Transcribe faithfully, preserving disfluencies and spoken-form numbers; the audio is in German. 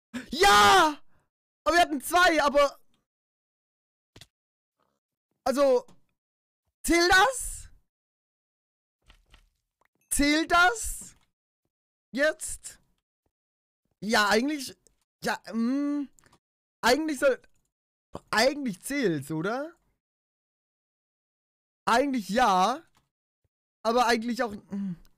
Ja! Aber wir hatten zwei, aber... Also... Zählt das? Zählt das? Jetzt? Ja, eigentlich... Ja, mh, eigentlich soll... Eigentlich zählt's, oder? Eigentlich ja. Aber eigentlich auch... Mh.